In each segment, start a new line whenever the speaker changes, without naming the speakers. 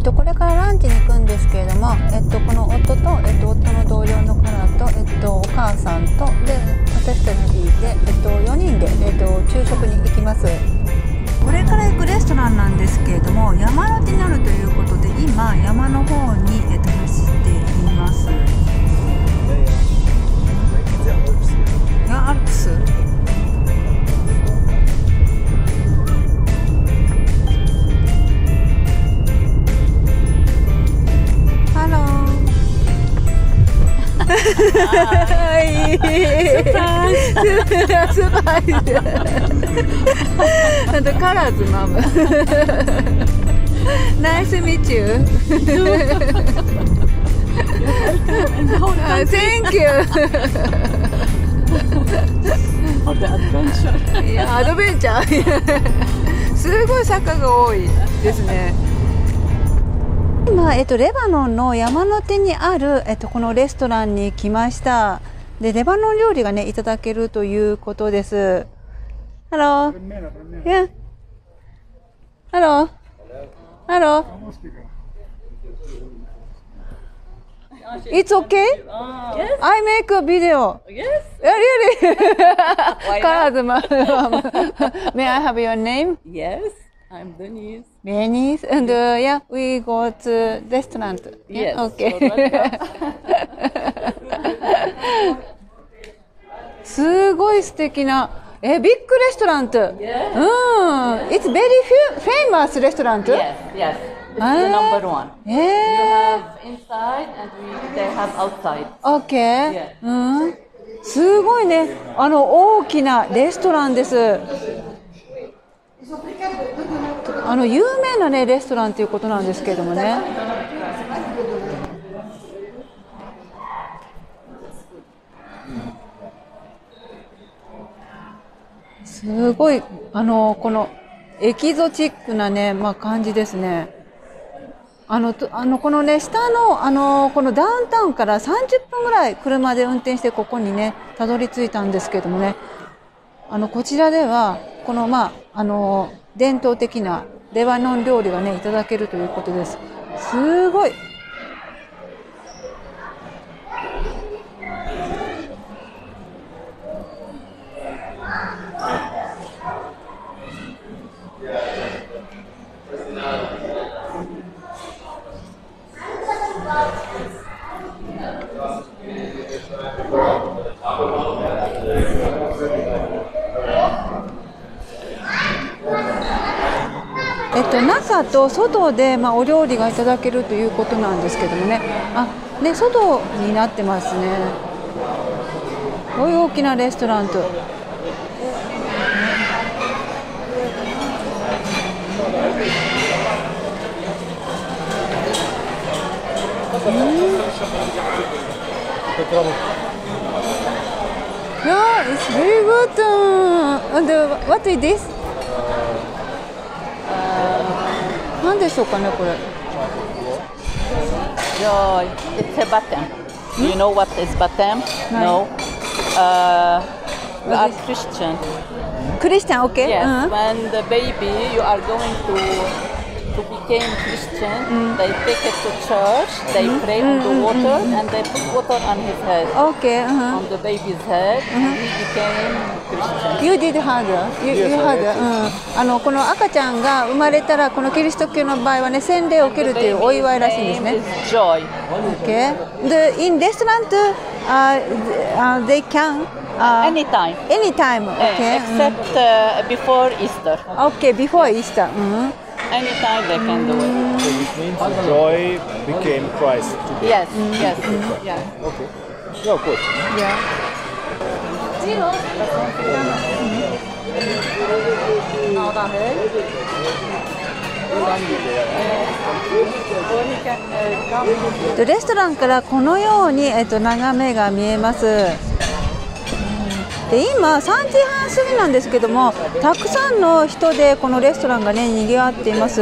これからランチに行くんですけれども、この夫と、夫の同僚の方と、お母さんとで私たちで、4人で、昼食に行きます。これから行くレストランなんですけれども、山手になるということで、今山の方に、走っています。アルプス。ハロー。スパイス。あとカラーズマム。ナイスミチュー。Thank you。いや、アドベンチャー。すごい坂が多いですね。今、レバノンの山の手にある、このレストランに来ました。で、レバノン料理がね、いただけるということです。Hello. Yeah. Hello. Hello. It's okay?
Yes.
I make a video.
Yes.
Yeah, really?
Why not?
May I have your name?
Yes. I'm Denise.
Denise. And yeah, we go to restaurant.
Yes.
Okay. すごい素敵なビッグレストラント。
Yes.
It's very famous restaurant.
Yes. Yes. It's the number one. You have inside and they have outside.
Okay.
Yeah.
すごいね。大きなレストランです。有名なねレストランということなんですけれどもね。すごいこのエキゾチックなね、感じですね。このね下のこのダウンタウンから30分ぐらい車で運転してここにねたどり着いたんですけどもね、こちらではこの伝統的なレバノン料理がねいただけるということです。すごい。中と外で、お料理がいただけるということなんですけどもね。ね、外になってますね。こういう大きなレストランと。Yeah, it's very good. And what is this? 何でしょうかねこれ。
It's a batem. Do you know what is batem? No. We are Christian.
Christian, okay.
Yes. When the baby you are going to become Christian, they take it to church. They pray on the water and they put water on his head.
Okay.
On the baby's head, and he became Christian.
You did had. You had. この赤ちゃんが生まれたらこのキリスト教の場合はね洗礼を受けるというお祝いらしいんですね。
Joy.
Okay. In restaurant, they can.
Anytime.
Anytime. Okay.
Except before Easter.
Okay, before Easter.
Anytime they can do it.
So this means joy became Christ today.
Yes, yes, yeah.
Okay. Yeah, of course.
Yeah. Mm-hmm. レストランからこのように、眺めが見えます。で今3時半過ぎなんですけども、たくさんの人でこのレストランがね賑わっています。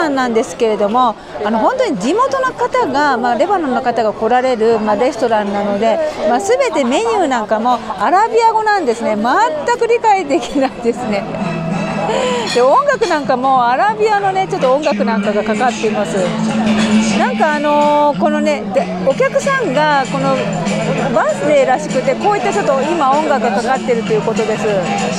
タンなんですけれども、本当に地元の方が、レバノンの方が来られる、レストランなので、すべてメニューなんかもアラビア語なんですね。全く理解できないですね。で音楽なんかもアラビアのねちょっと音楽なんかがかかっています。なんかこのねでお客さんがこのバースデーらしくて、こういったちょっと今音楽がかかっているということです。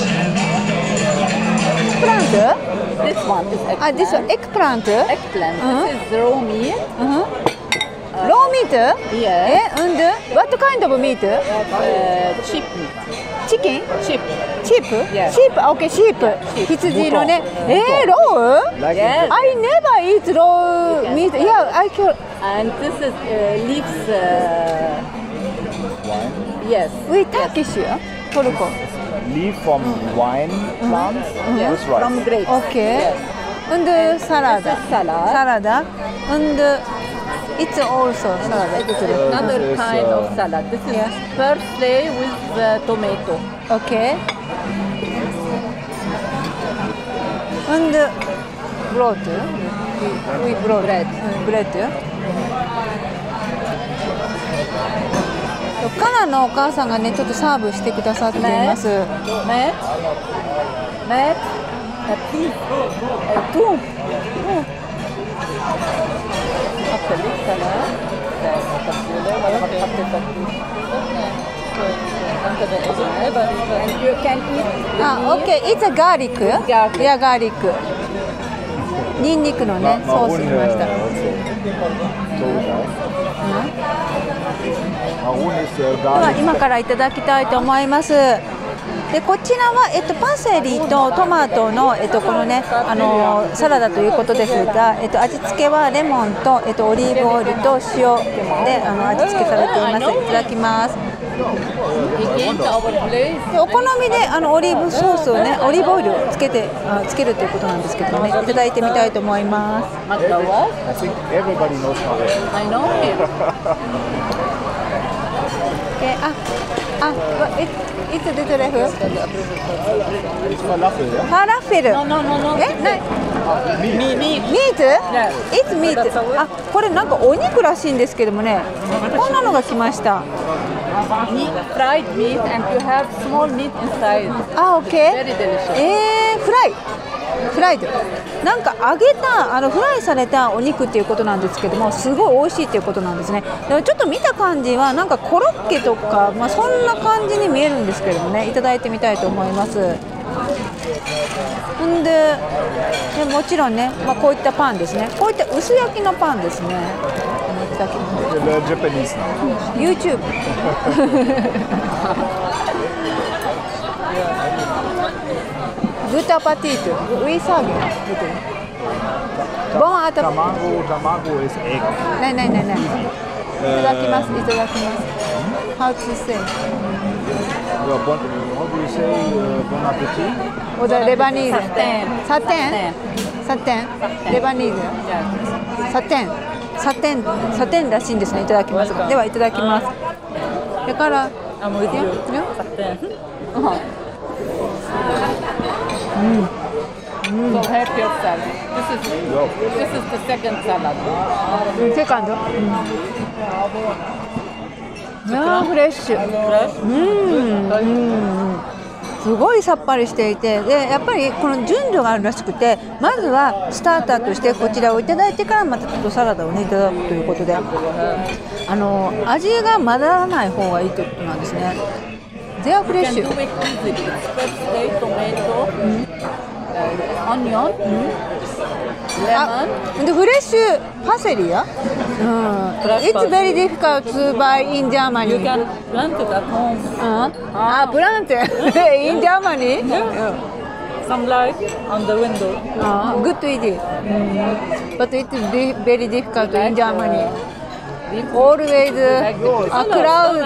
プラント
This one is eggplant.
This one eggplant?
Eggplant. This is raw meat.
Raw meat?
Yes.
And what kind of meat?
Cheap meat.
Chicken?
Cheap.
Sheep?
Yes.
Sheep? Okay, sheep. 羊のね。ロー
Like
Yes.
I never eat raw meat. Yeah, I can.
And this is leaves. Yes.
We Turkish, Toruko.
leaf from wine plants
Yes.
with rice.
From grapes.
Okay.
Yes.
And salad.
This is salad.
Salad. And it's also salad.
Another
This is,
kind of salad. This is
Yes.
parsley with tomato.
Okay. And bread. We bread. Bread. カナのお母さんがねちょっとサーブしてくださっています。
Matt. Matt. Please. Two. And you can eat.
Okay, it's a garlic.
Garlic.
Yeah, garlic. ニンニクのねソースにしました。では今からいただきたいと思います。でこちらは、パセリとトマトの、このねサラダということですが、味付けはレモンと、オリーブオイルと塩で味付けされています。いただきます。でお好みでオリーブソースをねオリーブオイルをつけるということなんですけどね、いただいてみたいと思います。
I think everybody knows how it is.
I know it.
いつ出てる？
It's falafel, yeah?
ファラフェル。
No, no, no, no.
え、な
Meat.
ミート？ It's meat。あ、これなんかお肉らしいんですけどもね、こんなのが来ました。
Meat, fried meat, and you have small meat inside.
あ、オッケー。
Very delicious.
フライド。なんか揚げたフライされたお肉っていうことなんですけども、すごい美味しいっていうことなんですね。でもちょっと見た感じはなんかコロッケとか、そんな感じに見えるんですけどもね、いただいてみたいと思います。でもちろんね、こういったパンですね。こういった薄焼きのパンですね。いただきます。
You learn Japanese now.
YouTube グタパティートウィーサーゲンボンアタ
Tamago is egg.
ないいただきます。How to say?
How do you say bon appetit?
オダレバニーズサテンレバニーズサテンらしいんですね。いただきますが、ではいただきます。だから
I'm with you. So help yourself. This is the second salad.
セカンド、フレッシュ。 すごいさっぱりしていて、でやっぱりこの順序があるらしくて、まずはスターターとしてこちらをいただいてからまたちょっとサラダをねいただくということで、味が混ざらない方がいいということなんですね。ゼアフレッシュ。
Do it easily. Parsley, tomato, onion, lemon.
でフレッシュパセリや。It's very difficult to buy in Germany.
You can plant it at home.
プラント in Germany?
Some light on the window.
Good idea. But it's very difficult in Germany. Always a crowd.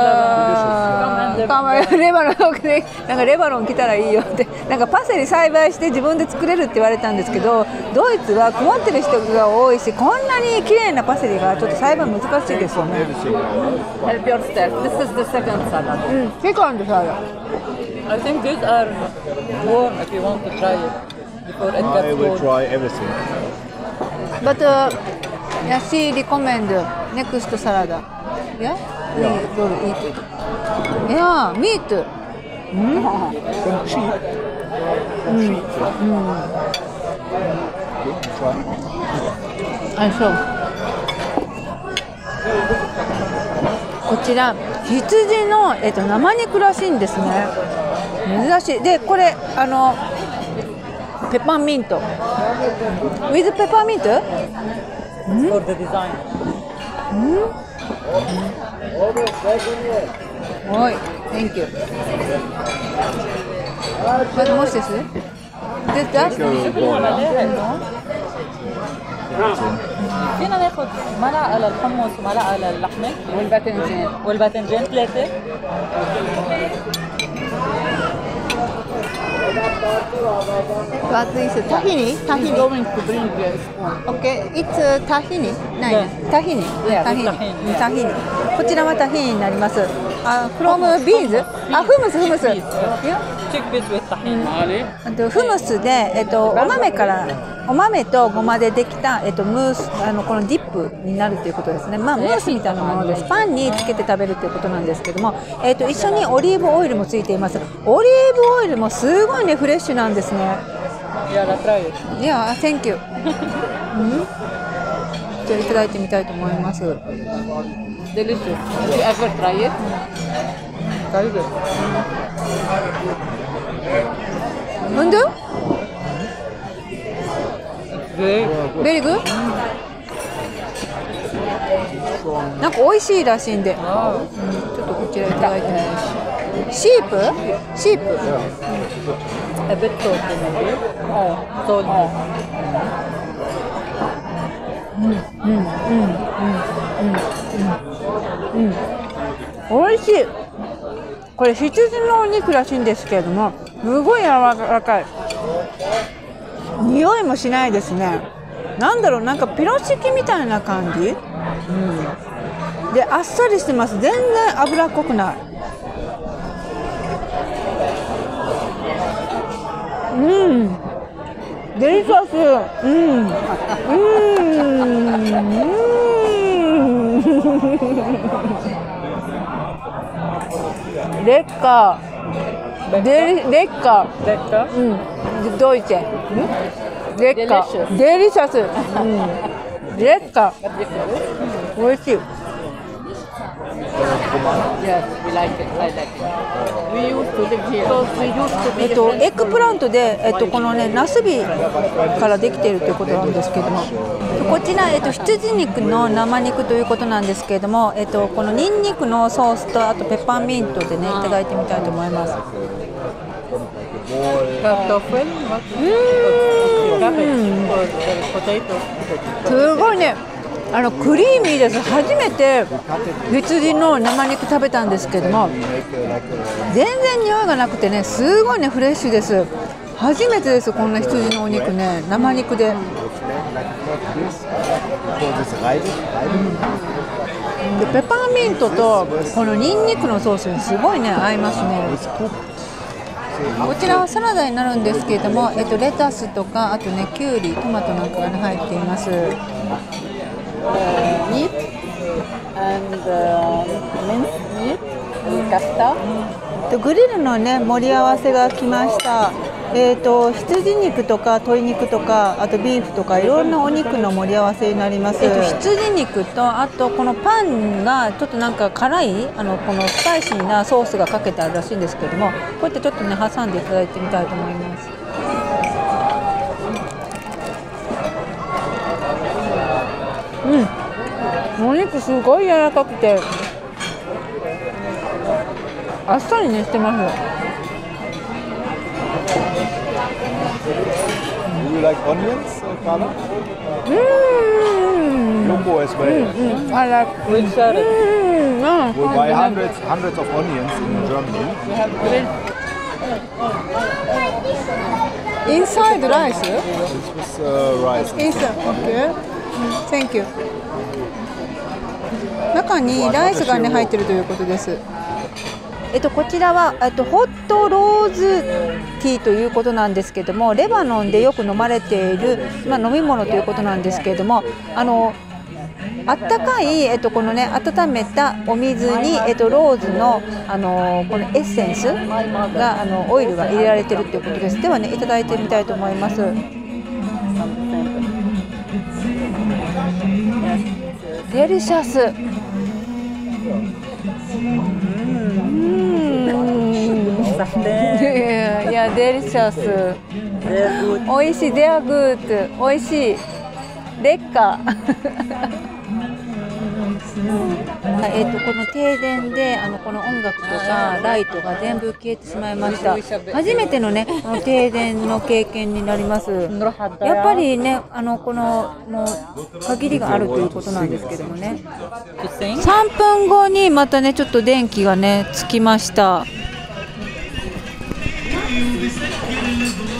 レバノンでなんかレバノン来たらいいよって、なんかパセリ栽培して自分で作れるって言われたんですけど、ドイツは曇ってる人が多いし、こんなに綺麗なパセリがちょっと栽培難しいですよね。
Help yourself. This is the second salad.
セカンドサラダ。
I think these are warm if you want to try it before it
I
gets
will
cold.
try everything.
But yeah, she recommend next salad. Yeah, we will eat it. Yeah, meat.
From sheep. From sheep. Okay, try.
I saw. こちら羊の、生肉らしいんですね。珍しい。でこれペパーミント。with ペパーミント？
For the design.
はい、Thank you. What more is this? That?
فينا ناخذ ملعقة للحمص وملعقة للحمة والباذنجان 3.
What is tahini? Tahini.
Going to bring the spoon.
Okay, it's tahini. ないね。tahini.
Yeah,
tahini.
tahini.
tahini. こちらはタヒニになります。from beans? フムス。
Chickpeas with tahini.
フムスで、お豆とごまでできた、ムースこのディップになるということですね。まあムースみたいなものです。パンにつけて食べるということなんですけども、一緒にオリーブオイルもついています。オリーブオイルもすごいねフレッシュなんですね。
Yeah, try it.
いや、Thank you. じゃあいただいてみたいと思います。
Delicious. Have you ever tried it? Try it.
And?
Very
Very good? なんか美味しいらしいんで、ちょっとこちらいただいてみます。シープ？
a bit salty maybe. Salty.
美味しい。これ羊のお肉らしいんですけれども、すごい柔らかい。匂いもしないですね。なんだろう、なんかピロシキみたいな感じ。で、あっさりしてます。全然脂っこくない。デリシャス。レッカー。レッカー。ドイツ。レッカー。デリシャス。レッカー。美味しい。
Yes, we like it. I like it. We used to live here. So we used to be.
エッグプラントで、このね、ナスビからできているということなんですけれども、こちら、羊肉の生肉ということなんですけれども、このニンニクのソースとあとペッパーミントでね、いただいてみたいと思います。すごいね。クリーミーです。初めて羊の生肉食べたんですけども、全然匂いがなくてね、すごいねフレッシュです。初めてです。こんな羊のお肉ね、生肉で。でペパーミントとこのニンニクのソースにすごいね合いますね。こちらはサラダになるんですけれども、レタスとかあとねキュウリ、トマトなんかが、ね、入っています。
meat and minced meat, casta.
グリルのね盛り合わせが来ました。羊肉とか鶏肉とかあとビーフとかいろんなお肉の盛り合わせになります。羊肉とあとこのパンがちょっとなんか辛いこのスパイシーなソースがかけてあるらしいんですけれども、こうやってちょっとね挟んでいただいてみたいと思います。お肉すごい柔らかくてあっさりねしてます。
Do you like onions, Carla? Loco as well.
I like
With salad.
We buy hundreds of onions in Germany.
We have grilled.
inside rice?
It's with rice.
Inside, okay. Thank you. 中にライスがね入ってるということです。 こちらはホットローズティーということなんですけども、レバノンでよく飲まれている、飲み物ということなんですけれども、あったかい、このね、温めたお水に、ローズの、このエッセンスがオイルが入れられているということです。ではね、いただいてみたいと思います。デリシャス。いや、デリシャス。おいしい、デアグート、おいしい。レッカこの停電でこの音楽とかライトが全部消えてしまいました。初めてのね停電の経験になります。やっぱりねこのもう限りがあるということなんですけどもね。3分後にまたねちょっと電気がねつきました。